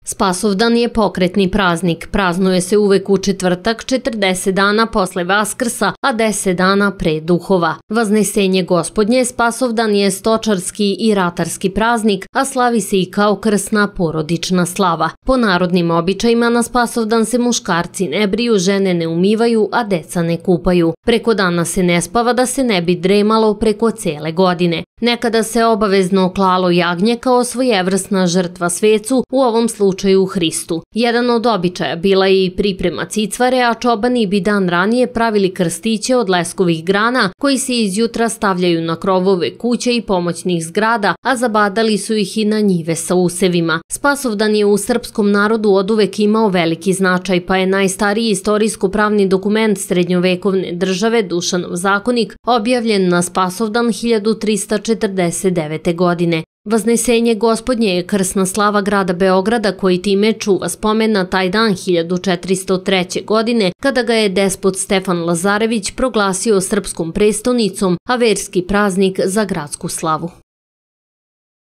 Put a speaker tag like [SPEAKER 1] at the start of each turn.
[SPEAKER 1] Spasovdan je pokretni praznik. Praznuje se uvek u četvrtak, 40 dana posle Vaskrsa, a 10 dana pre Duhova. Vaznesenje Gospodnje Spasovdan je stočarski i ratarski praznik, a slavi se i kao krsna porodična slava. Po narodnim običajima na Spasovdan se muškarci ne briju, žene ne umivaju, a deca ne kupaju. Preko dana se ne spava da se ne bi dremalo preko cele godine. Nekada se obavezno klalo jagnje kao svojevrsna žrtva svecu, u ovom slučaju Hristu. Jedan od običaja bila je i priprema cicvare, a čobani bi dan ranije pravili krstiće od leskovih grana koji se izjutra stavljaju na krovove kuća i pomoćnih zgrada, a zabadali su ih i na njive sa usevima. Spasovdan je u srpskom narodu oduvek imao veliki značaj, pa je najstariji istorijsko-pravni dokument srednjovekovne države, Dušanov zakonik, objavljen na Spasovdan 1349. godine. Vaznesenje Gospodnje je krsna slava grada Beograda koji time čuva spomen na taj dan 1403. godine kada ga je despot Stefan Lazarević proglasio srpskom prestonicom, a verski praznik za gradsku slavu.